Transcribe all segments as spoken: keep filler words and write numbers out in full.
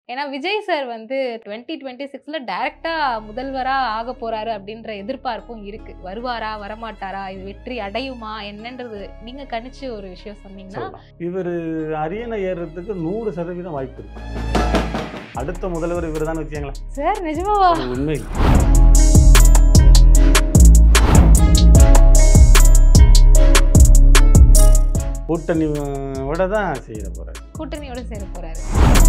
ஏன்னா விஜய் சார் வந்து twenty twenty சிக்ஸ்ல டைரக்டா முதல்வரா ஆக போறாரு அப்படின்ற எதிர்பார்ப்பும் இருக்கு. வருவாரா வரமாட்டாரா, இது வெற்றி அடையுமா என்னன்றது நீங்க கணிச்சு ஒரு விஷயம் சொன்னீங்கன்னா இவர் அரியணை ஏறுறதுக்கு நூறு சதவீதம் வாய்ப்பு இருக்கு. அடுத்த முதல்வர் இவர் தான் வச்சுங்களேன் சார். நிஜமாவா? உண்மை. கூட்டணியோட தான் செய்ய போறாரு. கூட்டணியோட சேர போறாரு.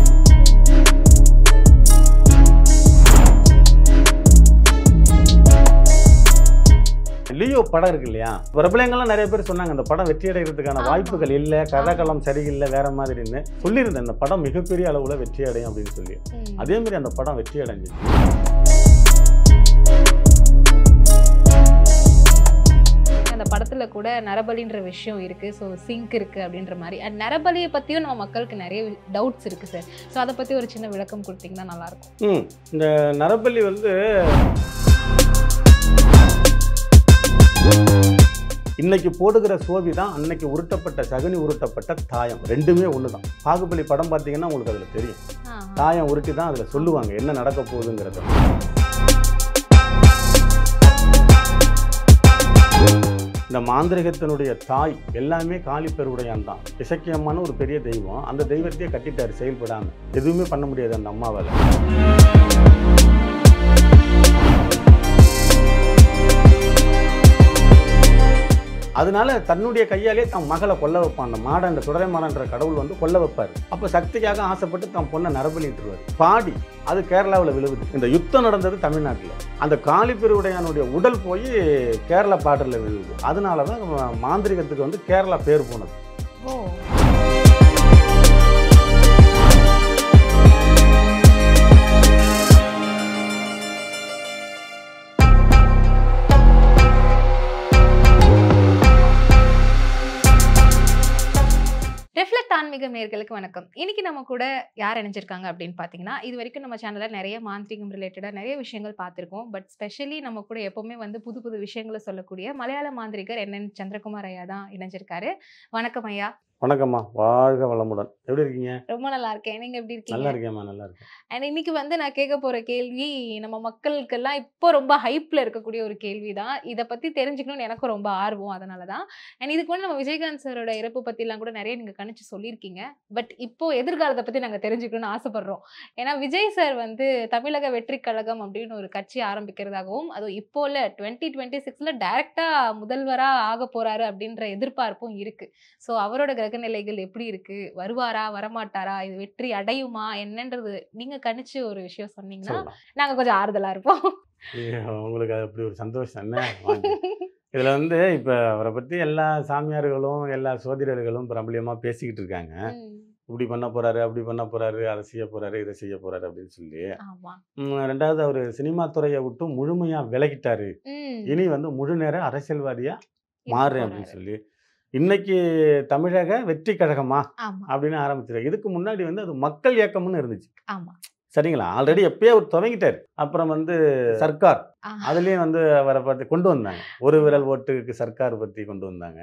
லியோ படம் இருக்கு இல்லையா, பிரபலங்கள்லாம் நிறைய பேர் சொன்னாங்க அந்த படம் வெற்றி அடைகிறதுக்கான வாய்ப்புகள் இல்லை, கதாக்களம் சரியில்லை, வேற மாதிரின்னு சொல்லியிருந்தேன். இந்த படம் மிகப்பெரிய அளவுல வெற்றி அடையும் அப்படின்னு சொல்லி. அதே மாதிரி அந்த படம் வெற்றி அடைஞ்சு அந்த படத்துல கூட நரபலின்ற விஷயம் இருக்கு. ஸோ சிங்க் இருக்கு அப்படின்ற மாதிரி. அண்ட் நரபலியை பத்தியும் நம்ம மக்களுக்கு நிறைய டவுட்ஸ் இருக்கு சார். ஸோ அதை பத்தி ஒரு சின்ன விளக்கம் கொடுத்தீங்கன்னா நல்லா இருக்கும். ம் இந்த நரபலி வந்து இன்னைக்கு போடுகிற சோவி தான் அன்னைக்கு உருட்டப்பட்ட சகுனி உருட்டப்பட்ட தாயம், ரெண்டுமே ஒன்று தான். பாகுபலி படம் பார்த்தீங்கன்னா உங்களுக்கு அதில் தெரியும். தாயம் உருட்டி தான் அதில் சொல்லுவாங்க என்ன நடக்க போகுதுங்கிறத. இந்த மாந்திரிகத்தினுடைய தாய் எல்லாமே காளிப்பெருவுடையான் தான். இசக்கியம்மான ஒரு பெரிய தெய்வம். அந்த தெய்வத்தையே கட்டிட்டாரு செயல்படாமல். எதுவுமே பண்ண முடியாது அந்த அம்மாவால். அதனால தன்னுடைய கையாலே தன் மகளை கொல்ல வைப்பான். அந்த மாட இந்த சுடரை மாடன்ற கடவுள் வந்து கொல்ல வைப்பார். அப்போ சக்திக்காக ஆசைப்பட்டு தன் பொண்ணை நரபலிட்டுருவார். பாடி அது கேரளாவில் விழுவுது. இந்த யுத்தம் நடந்தது தமிழ்நாட்டில். அந்த காளிப்பெருவுடையானுடைய உடல் போய் கேரளா பார்டரில் விழுவுது. அதனால தான் மாந்திரிகத்துக்கு வந்து கேரளா பேர் போனது. ரெஃப்ளெக்ட் ஆன்மீக நேயர்களுக்கு வணக்கம். இன்னைக்கு நம்ம கூட யார் இணைஞ்சிருக்காங்க அப்படின்னு பார்த்தீங்கன்னா, இது வரைக்கும் நம்ம சேனலில் நிறைய மாந்திரிகம் ரிலேட்டடாக நிறைய விஷயங்கள் பார்த்துருக்கோம். பட் ஸ்பெஷலி நம்ம கூட எப்போவுமே வந்து புது புது விஷயங்களை சொல்லக்கூடிய மலையாள மாந்திரிகர் என் என் சந்திரகுமார் ஐயா தான் இணைஞ்சிருக்காரு. வணக்கம் ஐயா. வணக்கம்மா, வாழ்க வளமுடன். எப்படி இருக்கீங்க? ரொம்ப நல்லா இருக்கேன். நீங்க எப்படி இருக்கீங்க? நல்லா இருக்கேம்மா, நல்லா இருக்கேன். அண்ட் இன்னைக்கு வந்து நான் கேட்க போற கேள்வி நம்ம மக்களுக்கெல்லாம் இப்போ ரொம்ப ஹைப்ல இருக்கக்கூடிய ஒரு கேள்வி தான். இதை பத்தி தெரிஞ்சுக்கணும்னு எனக்கும் ரொம்ப ஆர்வம். அதனால தான். அண்ட் இதுக்கு வந்து நம்ம விஜயகாந்த் சாரோட இறப்பு பத்திலாம் கூட நிறைய நீங்க கணிச்சு சொல்லியிருக்கீங்க. பட் இப்போ எதிர்காலத்தை பத்தி நாங்க தெரிஞ்சுக்கணும்னு ஆசைப்படுறோம். ஏன்னா விஜய் சார் வந்து தமிழக வெற்றி கழகம் அப்படின்னு ஒரு கட்சி ஆரம்பிக்கிறதாகவும், அதுவும் இப்போ இல்ல டுவெண்ட்டி டுவெண்ட்டி சிக்ஸ்ல டைரக்டா முதல்வரா ஆக போறாரு அப்படின்ற எதிர்பார்ப்பும் இருக்கு. ஸோ அவரோட கிரகநிலைகள் எப்படி இருக்கு, வருவாரா வரமாட்டாரா, இது வெற்றி அடையுமா என்னன்றது நீங்க கணிச்சு ஒரு விஷயம் சொன்னீங்கன்னா நாங்க கொஞ்சம் ஆறுதலா இருப்போம். உங்களுக்கு அது அப்படி ஒரு சந்தோஷம் என்ன. இதுல வந்து இப்ப அவரை பத்தி எல்லா சாமியார்களும் எல்லா சோதிடர்களும் பிரபலியமா பேசிக்கிட்டு இருக்காங்க. இப்படி பண்ண போறாரு, அப்படி பண்ண போறாரு, அதை செய்ய போறாரு, இதை செய்ய போறாரு அப்படின்னு சொல்லி. ரெண்டாவது அவரு சினிமா துறையை விட்டு முழுமையா விலகிட்டாரு. இனி வந்து முழு நேர அரசியல்வாதியா மாறுறேன் அப்படின்னு சொல்லி இன்னைக்கு தமிழக வெற்றி கழகமா அப்படின்னு ஆரம்பிச்சிருக்காரு. இதுக்கு முன்னாடி வந்து அது மக்கள் இயக்கம்னு இருந்துச்சு. சரிங்களா? ஆல்ரெடி எப்பயே அவர் துவங்கிட்டார். அப்புறம் வந்து சர்க்கார், அதுலேயும் வந்து அவரை பற்றி கொண்டு வந்தாங்க. ஒரு விரல் ஓட்டுக்கு சர்க்கார் பற்றி கொண்டு வந்தாங்க.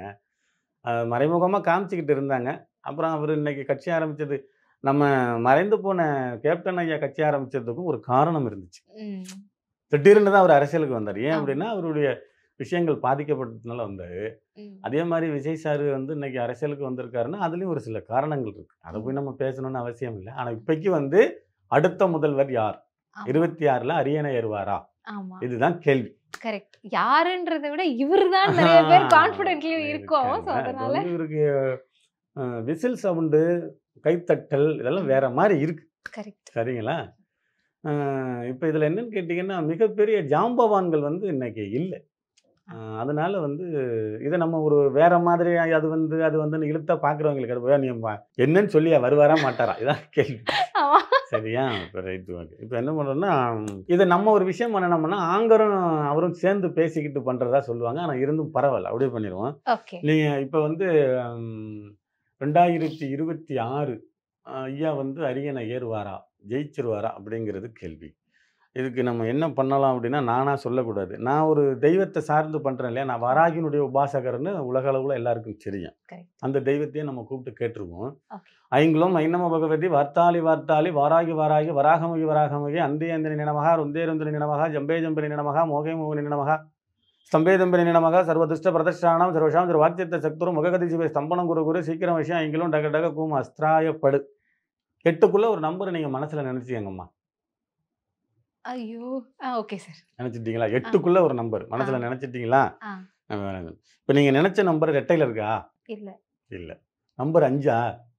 மறைமுகமாக காமிச்சிக்கிட்டு இருந்தாங்க. அப்புறம் அவர் இன்னைக்கு கட்சி ஆரம்பித்தது, நம்ம மறைந்து போன கேப்டன் ஐயா கட்சி ஆரம்பித்ததுக்கும் ஒரு காரணம் இருந்துச்சு. திடீர்னு தான் அவர் அரசியலுக்கு வந்தார். ஏன் அப்படின்னா அவருடைய விஷயங்கள் பாதிக்கப்பட்டதுனால வந்தார். அதே மாதிரி விஜய் சார் வந்து இன்னைக்கு அரசியலுக்கு வந்திருக்காருன்னா அதுலேயும் ஒரு சில காரணங்கள் இருக்கு. அதை போய் நம்ம பேசணும்னு அவசியம் இல்லை. ஆனால் இப்போக்கி வந்து அடுத்த முதல்வர் யார், இருபத்தி ஆறுல அரியணை ஏறுவாரா, இதுதான் கேள்வி. கரெக்ட். யாருன்றதை விட இவர் தான் நிறைய பேர் கான்ஃபிடென்ட்லி இருக்கோம். அதனால இவருக்கு விசில் சவுண்டு, கைத்தட்டல் இதெல்லாம் வேற மாதிரி இருக்கு. கரெக்ட். சரிங்களா? இப்போ இதில் என்னன்னு கேட்டிங்கன்னா மிகப்பெரிய ஜாம்பவான்கள் வந்து இன்னைக்கு இல்லை. அதனால வந்து இதை நம்ம ஒரு வேற மாதிரி அது வந்து அது வந்து இழுத்தா பார்க்குறவங்களுக்கு நீ என்னன்னு சொல்லியா வருவாரா மாட்டாரா, இதான் கேள்வி. சரியா? இப்போ ரைட்டு. ஓகே. இப்போ என்ன பண்ணுறோம்னா இதை நம்ம ஒரு விஷயம் பண்ணணும்னா ஆங்கரும் அவரும் சேர்ந்து பேசிக்கிட்டு பண்ணுறதா சொல்லுவாங்க. ஆனால் இருந்தும் பரவாயில்ல, அப்படியே பண்ணிடுவோம். நீங்கள் இப்போ வந்து ரெண்டாயிரத்தி இருபத்தி ஆறு ஐயா வந்து அரியணை ஏறுவாரா, ஜெயிச்சிருவாரா அப்படிங்கிறது கேள்வி. இதுக்கு நம்ம என்ன பண்ணலாம் அப்படின்னா, நானா சொல்லக்கூடாது. நான் ஒரு தெய்வத்த சார்ந்து பண்றேன் இல்லையா? நான் வராகியினுடைய உபாசகர்ன்னு உலக அளவுல எல்லாருக்கும் தெரியும். கரெக்ட். அந்த தெய்வத்தையே நம்ம கூப்பிட்டு கேட்டுருவோம். ஓகே. ஐங்குலம் ஐன்னம பகவதி வார்த்தாளி வார்த்தாளி வாராகி வாராகி வராகமுகி வராகமுகி அந்தே அந்தனி நினமகா ருந்தே ருந்தனி நினமகா ஜம்பே ஜம்பனி நினமகா மோகே மோகனி நினமகா ஸ்தம்பே தம்பனி நினமகா சர்வதுஷ்ட பிரதஷ்டானம் சர்வஷாம் சர்வாக்கியத்த சக்துரும் முககதி சிவ ஸ்தம்பனம் குரு குரு சீக்கிரம் விஷயம் ஐங்கிலும் டக டக கூம் அஸ்திராயப்படு. எட்டுக்குள்ள ஒரு நம்பர் நீங்க மனசுல நினைச்சுக்கங்கம்மா. ஐயோ! ஆ ஓகே சார். நினைச்சிட்டீங்களா? ஆ. எட்டுக்குள்ள ஒரு நம்பர் மனசுல ஆ. நினைச்சிட்டீங்களா? ஆ. இப்ப நீங்க நினைச்ச நம்பர் ரெட்டையில இருக்கா? இல்ல. இல்ல. நம்பர் அஞ்சா?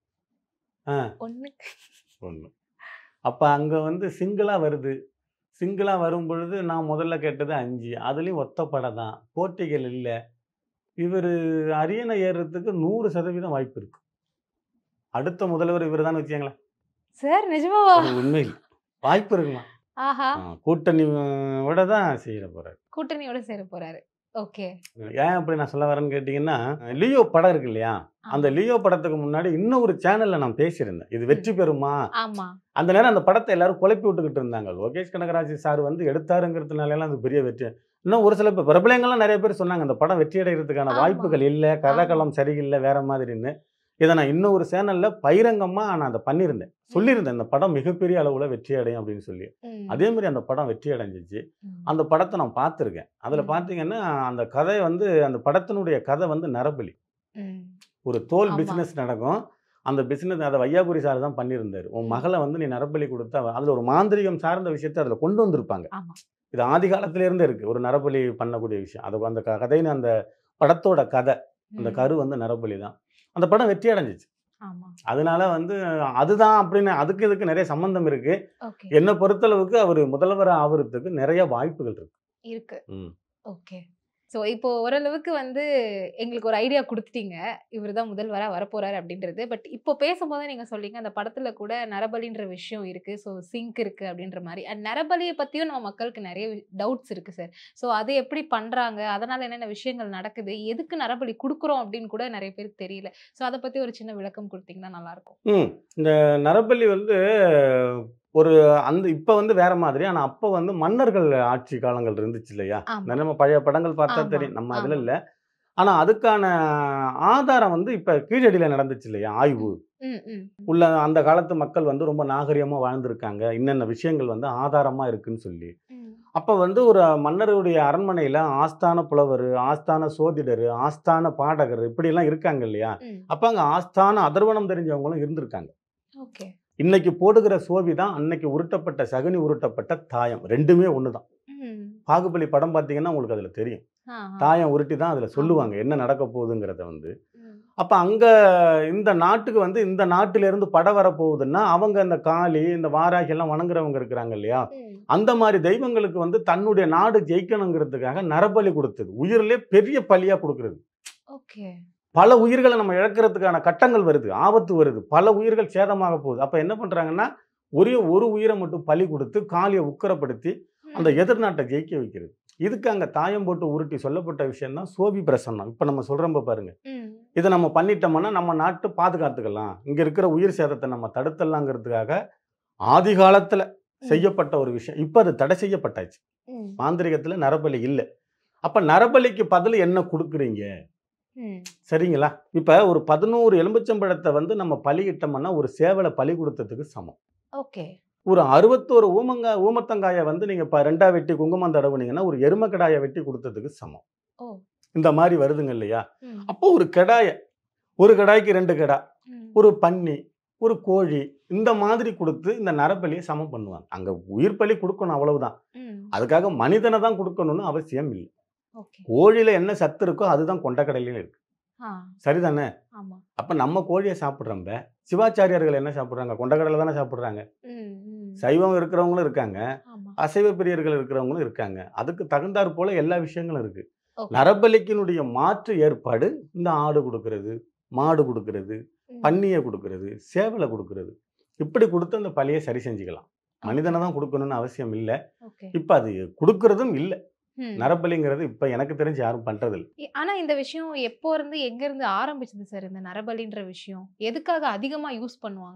ஆ. ஒன்று. ஒன்று. அப்ப அங்க வந்து சிங்கிளா வருது. சிங்கிளா வரும்பொழுது நான் முதல்ல கேட்டது அஞ்சு. அதுலயும் ஒத்த படை தான். போட்டிகள் இல்ல. இவரு அரியணை ஏறுறதுக்கு நூறு சதவீதம் வாய்ப்பு இருக்கு. அடுத்த முதல்வர் இவரு தான்னு வச்சுக்கங்களேன். சார் நிஜமாவா? அது உண்மையில் வாய்ப்பு இருக்குமா? ஆஹா! ஆ கூட்டணியோட தான் சேர போறாரு. கூட்டணியோட சேர போறாரு. ஓகே. ஏன் அப்படி நான் சொல்ல வரேன்னு கேட்டீங்கன்னா, லியோ படம் இருக்கு இல்லையா? அந்த ஆமா. லியோ படத்துக்கு முன்னாடி இன்னும் ஒரு சேனல்ல நான் பேசியிருந்தேன். இது வெற்றி ம். பெறுமா? ஆமா. அந்த நேரம் அந்த படத்த எல்லாரும் குழப்பி விட்டுக்கிட்டு இருந்தாங்க. லோகேஷ் கனகராஜ் சார் வந்து எடுத்தாருங்கிறதுனாலலாம் அது பெரிய வெற்றி. இன்னும் ஒரு சில பேர் பிரபலங்கள்லாம் நெறைய பேர் சொன்னாங்க. அந்த படம் வெற்றி அடையறதுக்கான ஆமா. வாய்ப்புகள் இல்ல. ஆமா. கதைக்களம் சரியில்ல. வேற மாதிரின்னு. இத நான் இன்னும் ஒரு சேனல்ல பகிரங்கமா நான் அத பண்ணியிருந்தேன். ம். சொல்லியிருந்தேன். இந்த படம் மிகப்பெரிய அளவுல வெற்றி அடையும் அப்படின்னு சொல்லி. அதே ம். மாரி அந்த படம் வெற்றி அடைஞ்சுச்சு. ம். அந்த படத்த நான் பார்த்துருக்கேன். அதுல ம். பார்த்தீங்கன்னா, அந்த கதை வந்து அந்த படத்தினுடைய கதை வந்து நரபலி. ம். ஒரு தோல் ஆமா. பிசினஸ் நடக்கும். அந்த பிசினஸ் அத வையாபுரி சார் தான் பண்ணியிருந்தாரு. உன் ம். மகள வந்து நீ நரபலி குடுத்தா அதுல ஒரு மாந்திரீகம் சார்ந்த விஷயத்த அதுல கொண்டு வந்திருப்பாங்க. ஆமா. இது ஆதி காலத்துல இருந்தே இருக்கு. ஒரு நரபலி பண்ணக்கூடிய விஷயம். அது அந்த க கதைன்னு அந்த படத்தோட கதை. அந்த ம். கரு வந்து நரபலி தான். அந்த படம் வெற்றி அடைஞ்சுச்சு. ஆமா. அதனால வந்து அதுதான் அப்படின்னு அதுக்கு இதுக்கு நெறைய சம்பந்தம் இருக்கு. ஓகே. என்ன பொறுத்தளவுக்கு அவரு முதல்வர் ஆவறதுக்கு நெறைய வாய்ப்புகள் இருக்கு. இருக்கு. ம். ஓகே. ஸோ இப்போ ஓரளவுக்கு வந்து எங்களுக்கு ஒரு ஐடியா குடுத்துட்டீங்க. இவரு தான் முதல்வரா வரப்போறாரு அப்படின்றது. பட் இப்போ பேசும்போதே நீங்க சொன்னீங்க, அந்த படத்துல கூட நரபலின்ற விஷயம் இருக்கு. ஸோ சிங்க் இருக்கு அப்படின்ற மாரி. அண்ட் நரபலிய பத்தியும் நம்ம மக்களுக்கு நெறைய டவுட்ஸ் இருக்கு சார். ஸோ அது எப்படி பண்றாங்க? அதனால என்னென்ன விஷயங்கள் நடக்குது? எதுக்கு நரபலி குடுக்குறோம் அப்படின்னு கூட நெறைய பேருக்கு தெரியல. ஸோ அத பத்தி ஒரு சின்ன விளக்கம் குடுத்தீங்கன்னா நல்லாருக்கும். ம். இந்த நரபலி வந்து ஒரு அந்த இப்ப வந்து வேற மாதிரி. ஆனா அப்ப வந்து மன்னர்கள் ஆட்சி காலங்கள் இருந்துச்சு இல்லையா? ஆமா. நம்ம பழைய படங்கள் பார்த்தா ஆமா. தெரியும். நம்ம அதுல ஆமா. இல்ல. ஆனா அதுக்கான ஆதாரம் வந்து இப்ப கீழடியில நடந்துச்சு இல்லையா? ஆய்வு. ம். ம். உள்ள அந்த காலத்து மக்கள் வந்து ரொம்ப நாகரிகமா வாழ்ந்திருக்காங்க. இன்னென்ன விஷயங்கள் வந்து ஆதாரமா இருக்குன்னு சொல்லி. ம். அப்ப வந்து ஒரு மன்னருடைய அரண்மனையில ஆஸ்தான புலவரு, ஆஸ்தான சோதிடரு, ஆஸ்தான பாடகர் இப்படிலாம் இருக்காங்க இல்லையா? ம். அப்ப அங்க ஆஸ்தான அதர்வனம் தெரிஞ்சவங்களும் இருந்திருக்காங்க. ஓகே. இன்னைக்கு போடுகிற சோவி தான் அன்னைக்கு உருட்டப்பட்ட சகுனி உருட்டப்பட்ட தாயம். ரெண்டுமே ஒண்ணு தான். ம். பாகுபலி படம் பார்த்தீங்கன்னா உங்களுக்கு அதுல தெரியும். ஆஹா. தாயம் உருட்டி தான் அதுல ஆமா. சொல்லுவாங்க. என்ன நடக்க போகுதுங்கிறத வந்து. ம். அப்ப அங்க இந்த நாட்டுக்கு வந்து இந்த நாட்டில இருந்து படம் வரப்போகுதுன்னா, அவங்க இந்த காளி, இந்த வாராகி எல்லாம் வணங்குறவங்க இருக்கிறாங்க இல்லையா? ம். அந்த மாரி தெய்வங்களுக்கு வந்து தன்னுடைய நாடு ஜெயிக்கணுங்கிறதுக்காக நரபலி குடுத்தது. உயிரிலே பெரிய பலியா குடுக்குறது. ஓகே. பல உயிர்கள நம்ம இழக்கிறதுக்கான கட்டங்கள் வருது. ஆபத்து வருது. பல உயிர்கள் சேதமாக போகுது. அப்ப என்ன பண்றாங்கன்னா, ஒரே ஒரு உயிர மட்டும் பலி குடுத்து, காளிய உக்கிரப்படுத்தி, அந்த ம். எதிர் நாட்ட ஜெயிக்க வைக்கிறது. இதுக்கு அங்க தாயம் போட்டு உருட்டி சொல்லப்பட்ட விஷயம் தான் சோவி பிரசன்னம். இப்ப நம்ம சொல்றோம் பாருங்க. ம். இத நம்ம பண்ணிட்டோம்னா, நம்ம நாட்ட பாதுகாத்துக்கலாம். இங்க இருக்கிற உயிர் சேதத்த நம்ம தடுத்துடலாங்கிறதுக்காக, ஆதி காலத்துல ம். செய்யப்பட்ட ஒரு விஷயம். இப்ப அது தடை செய்யப்பட்டாச்சு. ம். மாந்திரீகத்துல நரபலி இல்ல. அப்ப நரபலிக்கு பதில் என்ன குடுக்குறீங்க? ம். சரிங்களா? இப்ப ஒரு பதினொன்று எலுமிச்சம்பழத்த வந்து நம்ம பலியிட்டோம்னா, ஒரு சேவல பலி குடுத்ததுக்கு சமம். ஓகே. ஒரு அறுபத்தி ஒன்று ஊமங்கா ஊமத்தங்காய வந்து நீங்க இப்ப ரெண்டா வெட்டி குங்குமம் தடவுனீங்கன்னா, ஒரு எரும கிடாய வெட்டி குடுத்ததுக்கு சமம். ஓ! இந்த மாரி வருதுங்க இல்லையா? ம். அப்போ ஒரு கிடாய, ஒரு கிடாய்க்கு ரெண்டு கிடா, ம். ஒரு பன்னி, ஒரு கோழி இந்த மாதிரி குடுத்து இந்த நரபலிய சமம் பண்ணுவாங்க. அங்க உயிர் பலி குடுக்கணும் அவ்வளவுதான். ம். அதுக்காக மனிதன தான் குடுக்கணும்னு அவசியம் இல்ல. ஓகே. கோழியில என்ன சத்து இருக்கோ அதுதான் கொண்டைக்கடலையிலும் இருக்கு. ஆ. சரிதானே? ஆமா. அப்ப நம்ம கோழிய சாப்பிடுறோம்ப, சிவாச்சாரியார்கள் என்ன சாப்பிடுறாங்க? கொண்டைக்கடலை தானே சாப்பிடுறாங்க. ம். ம். சைவம் இருக்கிறவங்களும் இருக்காங்க. ஆமா. அசைவ பிரியர்கள் இருக்கிறவங்களும் இருக்காங்க. அதுக்கு தகுந்தாற் போல எல்லா விஷயங்களும் இருக்கு. ஓகே. நரபலிக்கினுடைய மாற்று ஏற்பாடு இந்த ஆடு குடுக்கிறது, மாடு குடுக்கிறது, ம். பன்னிய குடுக்கிறது, சேவல குடுக்கிறது. இப்படி குடுத்து அந்த பலிய சரி செஞ்சுக்கலாம். ஓகே. மனிதன தான் குடுக்கணும்னு அவசியம் இல்ல. ஓகே. இப்ப அது குடுக்கிறதும் இல்ல. ம். நரபலிங்கிறது இப்ப எனக்கு தெரிஞ்சு யாரும் பண்றதில்ல. இ ஆனா இந்த விஷயம் எப்போ இருந்து, எங்க இருந்து ஆரம்பிச்சது சார் இந்த நரபலின்ற விஷயம்? எதுக்காக அதிகமா யூஸ் பண்ணுவாங்க?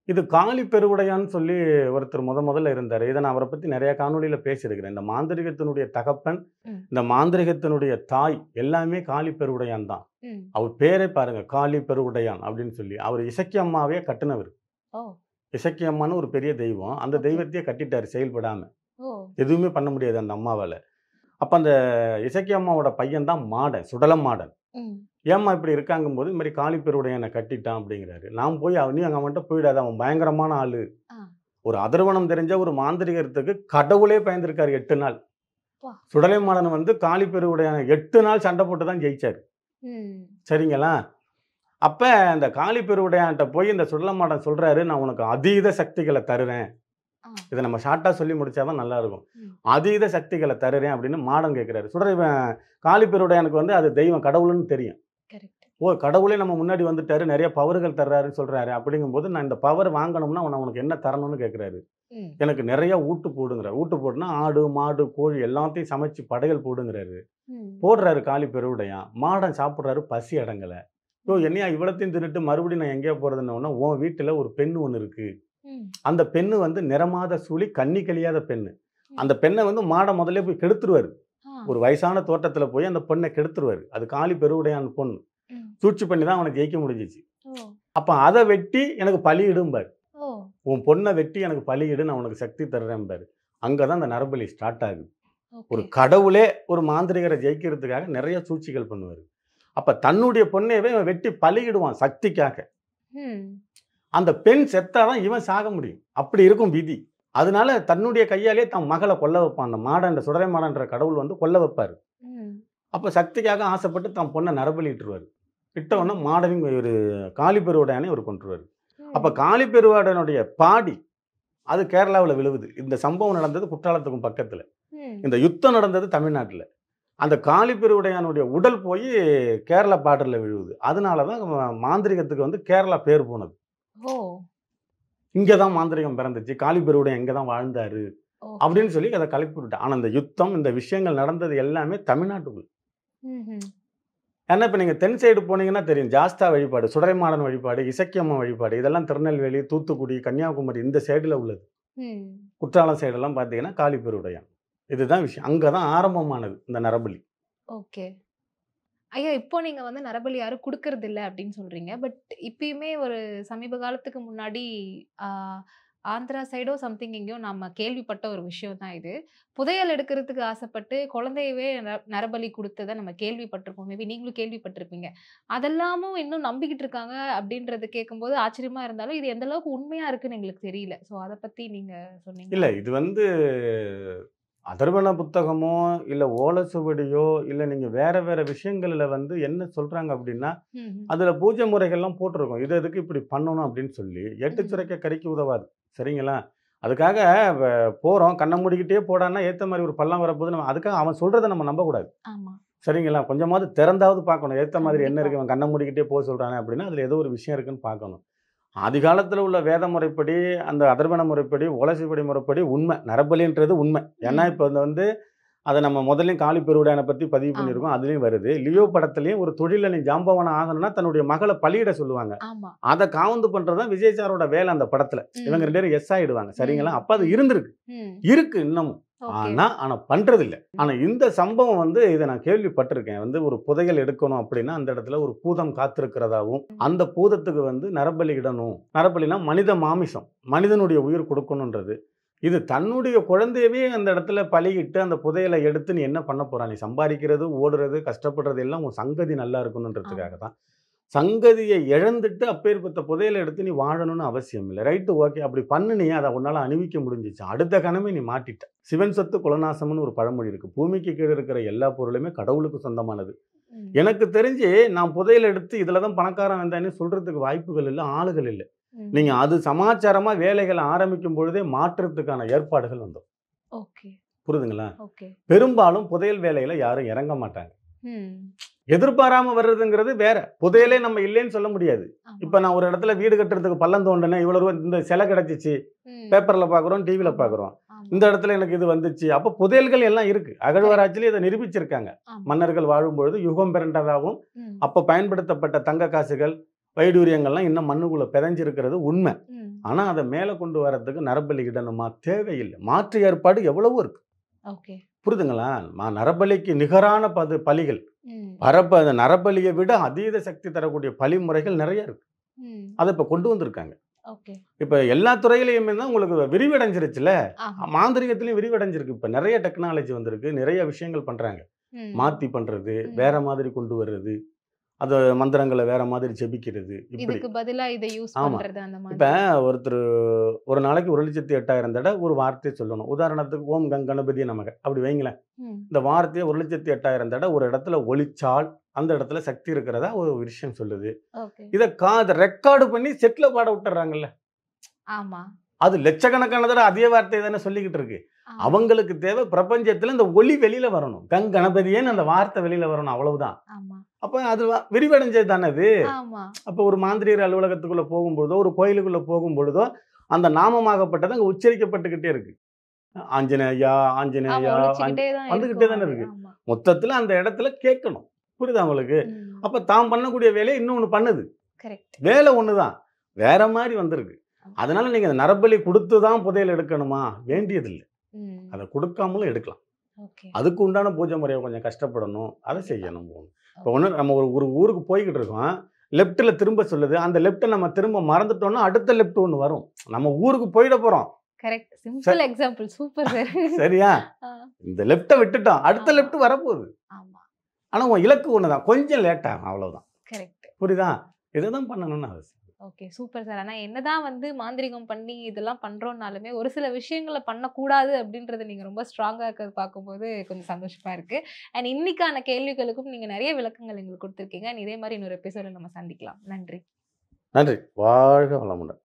இது காளி பெருவுடையான்னு சொல்லி ஒருத்தர் முத முதல்ல இருந்தாரு. இத நான் அவர பத்தி நெறைய காணொளியில பேசியிருக்கிறேன். இந்த மாந்திரீகத்தினுடைய தகப்பன், ம். இந்த மாந்திரீகத்தினுடைய தாய் எல்லாமே காளி பெருவுடையான் தான். ம். அவர் பேரே பாருங்க, காளி பெருவுடையான் அப்படின்னு சொல்லி. அவர் இசக்கி அம்மாவே கட்டுனவரு. ஓ! இசக்கி அம்மான்னு ஒரு பெரிய தெய்வம். அந்த ஓகே. தெய்வத்தையே கட்டிட்டாரு செயல்படாம. ஓ! எதுவுமே பண்ண முடியாது அந்த அம்மாவால. அப்ப அந்த இசக்கி அம்மாவோட பையன் தான் மாடன், சுடல மாடன். ம். ஏம்மா இப்படி இருக்காங்கும்போது, இந்த மாரி காளி பெருவுடையான கட்டிட்டான் அப்படிங்கிறாரு. நான் போய் அவ நீ அவன்ட்ட போயிடாத, அவன் பயங்கரமான ஆளு. ஆ. ஒரு அதர்வனம் தெரிஞ்ச ஒரு மாந்திரிகத்துக்கு கடவுளே பயந்திருக்காரு எட்டு நாள். அப்பா! சுடலை மாடன் வந்து காளி பெருவுடையான எட்டு நாள் சண்டை போட்டு தான் ஜெயிச்சாரு. ம். சரிங்களா? அப்ப அந்த காளி பெருவுடையான்ட்ட போய் இந்த சுடலை மாடன் சொல்றாரு, "நான் உனக்கு அதீத சக்திகள தருவேன்." ஆ. இத நம்ம ஷார்ட்டா சொல்லி முடிச்சா தான் நல்லா இருக்கும். ம். அதீத சக்திகள தருறேன் அப்படின்னு மாடன் கேட்கிறாரு. சுடலை இவன் காளி பெருவுடையானுக்கு வந்து அது தெய்வம், கடவுள்ன்னு தெரியும். கரெக்ட். ஓ! கடவுளே நம்ம முன்னாடி வந்துட்டாரு, நெறைய பவர்கள் தர்றாருன்னு சொல்றாரு. அப்படிங்கும்போது நான் இந்த பவர் வாங்கணும்னா, நான் உனக்கு என்ன தரணும்னு கேட்கிறாரு. ம். எனக்கு நெறைய ஊட்டு போடுங்கிறாரு. ஊட்டு போடுனா ஆடு, மாடு, கோழி எல்லாத்தையும் சமைச்சு படையல் போடுங்கிறாரு. ம். போடுறாரு காளி பெருவுடையான். மாடன் சாப்பிடுறாரு, பசி அடங்கல. யோ ம். என்னையா இவ்வளத்தையும் தின்னுட்டு மறுபடியும் நான் எங்கேயோ போறதுன்னோன, உன் வீட்டுல ஒரு பெண்ணு ஒண்ணு இருக்கு. ம். அந்த பெண்ணு வந்து நிறமாத சூழி, கன்னி கழியாத பெண்ணு. ம். அந்த பெண்ண வந்து மாடன் முதல்லயே போய் கெடுத்துருவாரு. ஆ. ஒரு வயசான தோட்டத்துல போய் அந்த பெண்ண கெடுத்துருவாரு. அது காளி பெருவுடையான் பொண்ணு. ம். சூழ்ச்சி பண்ணி தான் அவன ஜெயிக்க முடிஞ்சுச்சு. ஓ! அப்ப அத வெட்டி எனக்கு பலியிடும்பாரு. ஓ! உன் பொண்ண வெட்டி எனக்கு பலியிடு, நான் உனக்கு சக்தி தர்றேன்பாரு. அங்க தான் அந்த நரபலி ஸ்டார்ட் ஆகுது. ஒரு ஓகே. கடவுளே ஒரு மாந்திரிகரை ஜெயிக்கிறதுக்காக நெறைய சூழ்ச்சிகள் பண்ணுவாரு. அப்ப தன்னுடைய பொண்ணையவே இவன் வெட்டி பலியிடுவான் சக்திக்காக. ம். அந்த பெண் செத்தா தான் இவன் சாக முடியும். அப்படி இருக்கும் விதி. அதனால தன்னுடைய கையாலேயே தன் மகள கொல்ல வைப்பான். அந்த மாடன்ற சுடலை மாடன்ற கடவுள் வந்து கொல்ல வைப்பாரு. ம். அப்ப சக்திக்காக ஆசைப்பட்டு தன் பொண்ண நரபலியிட்டுருவாரு. இட்ட உடனே மாடனையும் ஒரு காளி பெருவுடையானையும் இவரு கொன்றுவாரு. அப்ப ம். காளி பெருவுடையானுடைய பாடி அது கேரளாவுல விழுவுது. இந்த சம்பவம் நடந்தது குற்றாலத்துக்கும் பக்கத்துல. ம். இந்த யுத்தம் நடந்தது தமிழ்நாட்டுல. அந்த காளி பெருவுடையானுடைய உடல் போய் கேரளா பார்டர்ல விழுவுது. அதனால தான் ம மாந்திரீகத்துக்கு வந்து கேரளா பேர் போனது. ஓ! இங்க தான் மாந்திரீகம் பிறந்துச்சு. காளி பெருவுடையான் இங்க தான் வாழ்ந்தாரு. ஓகே. அப்படின்னு சொல்லி அத கிளப்பி விட்டுட்டான். ஆனா இந்த யுத்தம், இந்த விஷயங்கள் நடந்தது எல்லாமே தமிழ்நாட்டுக்குள்ள. ம்ஹ்ம். ஏன்னா இப்ப நீங்க தென் சைடு போனீங்கன்னா தெரியும். ஜாஸ்தா வழிபாடு, சுடலைமாடன் வழிபாடு, இசக்கியம்மா வழிபாடு இதெல்லாம் திருநெல்வேலி, தூத்துக்குடி, கன்னியாகுமரி இந்த சைடுல உள்ளது. ம். குற்றாலம் சைடெல்லாம் பார்த்தீங்கன்னா காளி பெருவுடையான். இதுதான் விஷயம். அங்க தான் ஆரம்பமானது இந்த நரபலி. ஓகே. ஐயா, இப்போ நீங்க வந்து நரபலி யாரும் குடுக்கறதில்ல அப்படின்னு சொல்றீங்க. பட் இப்பயுமே ஒரு சமீப காலத்துக்கு முன்னாடி ஆ ஆந்திரா சைடோ சம்திங் எங்கேயோ நம்ம கேள்விப்பட்ட ஒரு விஷயம் தான் இது. புதையல் எடுக்கிறதுக்கு ஆசைப்பட்டு குழந்தையவே நர நரபலி குடுத்தத நம்ம கேள்விப்பட்டிருப்போம். மேபி நீங்களும் கேள்விப்பட்டிருப்பீங்க. அதெல்லாமும் இன்னும் நம்பிக்கிட்டு இருக்காங்க அப்படின்றத கேட்கும்போது ஆச்சரியமா இருந்தாலும், இது எந்த அளவுக்கு உண்மையா இருக்குன்னு எங்களுக்கு தெரியல. ஸோ அத பத்தி நீங்க சொன்னீங்கன்னா இல்ல இது வந்து அதர்வன புத்தகமோ, இல்ல ஓலைச்சுவடியோ, இல்ல நீங்க வேற வேற விஷயங்கள்ல வந்து என்ன சொல்றாங்க அப்படின்னா, ம்ஹ்ம். அதுல பூஜை முறைகள்லாம் போட்டிருக்கும். இது எதுக்கு இப்படி பண்ணணும் அப்படின்னு சொல்லி. எட்டு ம். சுரைக்க கறிக்கு உதவாது. சரிங்களா? அதுக்காக வ போறோம். கண்ண மூடிக்கிட்டே போடான்னா, ஏத்த மாரி ஒரு பள்ளம் வரப்போது நம்ம அதுக்காக அவன் சொல்றத நம்ம நம்பக்கூடாது. ஆமா. சரிங்களா? கொஞ்சமாவது திறந்தாவது பார்க்கணும். ஏத்த மாதிரி என்ன கண்டிப்பா. இருக்கு? இவன் கண்ண மூடிக்கிட்டே போ சொல்றானே அப்படின்னா, அதுல ஏதோ ஒரு விஷயம் இருக்குன்னு பார்க்கணும். ஆதிகாலத்துல உள்ள வேத முறைப்படி, அந்த அதர்வன முறைப்படி, ஓலைச்சுவடி முறைப்படி உண்மை. நரபலின்றது உண்மை. ஏன்னா, ம். இப்ப வந்து வந்து அத நம்ம முதல்லயும் காளி பெருவுடையான பத்தி பதிவு ஆமா. பண்ணியிருக்கோம். அதுலயும் வருது. லியோ படத்திலயும் ஒரு தொழில்ல நீ ஜாம்பவான் ஆகணும்னா, தன்னுடைய மகள பலியிட சொல்லுவாங்க. ஆமா. அத காவுந்து பண்றது தான் விஜய் சாரோட வேலை அந்த படத்துல. இவங்க ம். ரெண்டு பேரும் எஸ் ஆயிடுவாங்க. சரிங்களா? ம். அப்ப அது ம். இருந்திருக்கு. ம். இருக்கு இன்னமும். ஓகே. ஆனா ஆனா பண்றதில்ல. ஆனா இந்த சம்பவம் வந்து இத நான் கேள்விப்பட்டிருக்கேன். வந்து ஒரு புதையல் எடுக்கணும் அப்படின்னா, அந்த இடத்துல ஒரு பூதம் காத்திருக்கிறதாவும், அந்த பூதத்துக்கு வந்து நரபலி இடணும். நரபலினா மனித மாமிசம். மனிதனுடைய உயிர் கொடுக்கணுன்றது. இது தன்னுடைய குழந்தையவே அந்த இடத்துல பலியிட்டு, அந்த புதையல எடுத்து நீ என்ன பண்ண போற? நீ சம்பாரிக்கிறது, ஓடுறது, கஷ்டப்படுறது எல்லாம் உன் சங்கதி நல்லா ஆமா. இருக்கணுன்றதுக்காக தான். சங்கதிய இழந்துட்டு அப்பேற்பட்ட புதையல எடுத்து நீ வாழணும்னு அவசியம் இல்ல. Right okay. அப்படி பண்ணுனியே அத உன்னால அணிவிக்க முடிஞ்சுச்சு. அடுத்த கணமே நீ மாட்டிட்ட. சிவன் சொத்து குலநாசம்னு ஒரு பழமொழி இருக்கு. பூமிக்கு கீழ இருக்கிற எல்லா பொருளுமே கடவுளுக்கு சொந்தமானது. ம். எனக்கு தெரிஞ்சு நான் புதையல் எடுத்து இதுல தான் பணக்காரன் வந்தேன்னு சொல்றதுக்கு வாய்ப்புகள் இல்ல, ஆளுகள் இல்ல. ம். நீங்க அது சமாச்சாரமா வேலைகள ஆரம்பிக்கும் பொழுதே மாற்றத்துக்கான ஏற்பாடுகள் வந்துரும். ஓகே. புரியுதுங்களா? ஓகே. பெரும்பாலும் புதையல் வேலையில யாரும் இறங்க மாட்டாங்க. ம். எதிர்பாராம வர்றதுங்கிறது வேற. புதையலே நம்ம இல்லைன்னு சொல்ல முடியாது. ஆமா. இப்ப நான் ஒரு இடத்துல வீடு கட்டுறதுக்கு பள்ளம் தோண்டுனேன். இவ்வளவு ரூவா இந்த சிலை கிடைச்சுச்சு. ம். பேப்பர்ல பார்க்குறோம், டிவில ஆமா. பார்க்குறோம். ஆமா. இந்த இடத்துல எனக்கு இது வந்துச்சு. அப்ப புதையல்கள் எல்லாம் இருக்கு. கரெக்ட். அகழ்வாராய்ச்சியில இத நிரூபிச்சிருக்காங்க. ஆமா. மன்னர்கள் வாழும்பொழுது யுகம் பிறண்டதாவும், ம். அப்ப பயன்படுத்தப்பட்ட தங்க காசுகள், வைடூரியங்கள்லாம் இன்னும் மண்ணுக்குள்ள பெதஞ்சிருக்கிறது உண்மை. ம். ஆனா அத மேல கொண்டு வரதுக்கு நரபலி இடணுமா? தேவையில்ல. மாற்று ஏற்பாடு எவ்வளவோ இருக்கு. ஓகே. புரியுதுங்களா? ம நரபலிக்கு நிகரான பது பலிகள். ம். பரப்ப அந்த நரபலிய விட அதீத சக்தி தரக்கூடிய பலி முறைகள் நெறைய இருக்கு. ம். அத இப்ப கொண்டு வந்திருக்காங்க. ஓகே. இப்ப எல்லா துறையிலயுமே தான் உங்களுக்கு விரிவடைஞ்சிருச்சுல்ல. ஆமா. மாந்திரீகத்திலயும் விரிவடைஞ்சிருக்கு. இப்ப நெறைய டெக்னாலஜி வந்திருக்கு. நெறைய விஷயங்கள் பண்றாங்க. ம். மாத்தி பண்றது, ம். வேற மாதிரி கொண்டு வர்றது, அத மந்திரங்கள வேற மாதிரி ஜெபிக்கிறது, இப்படி. இதுக்கு பதிலா இத யூஸ் ஆமா. பண்றது அந்த இப்ப மாதிரி. ஒருத்தரு ஒரு நாளைக்கு ஒரு லட்சத்து எட்டாயிரம் தடவ ஒரு வார்த்தைய சொல்லணும். உதாரணத்துக்கு ஓம் கங் கணபதியே நமக அப்படி வைங்களேன். ம். இந்த வார்த்தைய ஒரு லட்சத்து எட்டாயிரம் தடவ ஒரு இடத்துல ஒலிச்சால், அந்த இடத்துல சக்தி இருக்கிறதா ஒரு விஷயம் சொல்லுது. ஓகே. இத காத ரெக்கார்ட் பண்ணி செட்ல பாட விட்டுர்றாங்கல்ல. ஆமா. அது லட்சக்கணக்கான தடவ அதே வார்த்தைய தானே சொல்லிக்கிட்டு இருக்கு. ஆமா. அவங்களுக்கு தேவை பிரபஞ்சத்துல இந்த ஒலி வெளியில வரணும். கங் கணபதியேன்னு அந்த வார்த்தை வெளியில வரணும் அவ்வளவுதான். ஆமா. அப்ப அது வ விரிவடைஞ்சது தானே அது. ஆமா. அப்ப ஒரு மாந்திரீகர் அலுவலகத்துக்குள்ள போகும்பொழுதோ, ஒரு கோயிலுக்குள்ள போகும்பொழுதோ, அந்த நாமமாகப்பட்டது அங்க உச்சரிக்கப்பட்டுக்கிட்டே இருக்கு. ஆஞ்சநேயா, ஆமா. ஆஞ்சநேயா ஆஞ் ஒலிச்சுக்கிட்டே தான் வந்துகிட்டே இருக்கும் தானே அது. இருக்கு. ஆமா. மொத்தத்துல அந்த இடத்துல கேட்கணும். புரியுதா உங்களுக்கு? ம். அப்ப தான் பண்ணக்கூடிய வேலைய இன்னொன்னு பண்ணுது. கரெக்ட். வேலை ஒண்ணுதான். வேற மாரி வந்திருக்கு. ஆமா. அதனால நீங்க அந்த நரபலி குடுத்து தான் புதையல் எடுக்கணுமா? வேண்டியதில்ல. ம். அத குடுக்காமலும் எடுக்கலாம். ஓகே. அதுக்கு உண்டான பூஜை முறைய கொஞ்சம் கஷ்டப்படணும். அத கண்டிப்பா. செய்யணும். இப்ப ஓகே. ஒண்ணு நம்ம ஒரு ஒரு ஊருக்கு போய்க்கிட்டு இருக்கோம். லெஃப்ட்ல திரும்ப சொல்லுது. அந்த லெஃப்ட்ட நம்ம திரும்ப மறந்துட்டோம்னா, அடுத்த லெஃப்ட் ஒண்ணு வரும். நம்ம ஊருக்கு போயிட போறோம். கரெக்ட். ச சிம்பிள் எக்ஸாம்பிள். Super sir. சரியா? ஆ. இந்த லெஃப்ட்ட விட்டுட்டோம். அடுத்த ஆமா. லெஃப்ட் வரப்போகுது. ஆமா. ஆனா உன் இலக்கு ஒண்ணுதான். கொஞ்சம் லேட் ஆகும் அவ்வளவுதான். கரெக்ட். புரியுதா? இதுதான் பண்ணணும்னு அவசியம். ஓகே. Super sir. ஆனா என்னதான் வந்து மாந்திரீகம் பண்ணி இதெல்லாம் பண்றோம்னாலுமே, ஒரு சில விஷயங்கள பண்ணக்கூடாது அப்படின்றத நீங்க ரொம்ப ஸ்ட்ராங்கா இருக்கிறத பார்க்கும்போது கொஞ்சம் சந்தோஷமா இருக்கு. அண்ட் இன்னைக்கான கேள்விகளுக்கும் நீங்க நெறைய விளக்கங்கள் எங்களுக்கு குடுத்துருக்கீங்க. அண்ட் இதே மாரி இன்னொரு எபிசோட்ல நம்ம சந்திக்கலாம். நன்றி. நன்றி. வாழ்க வளமுடன்.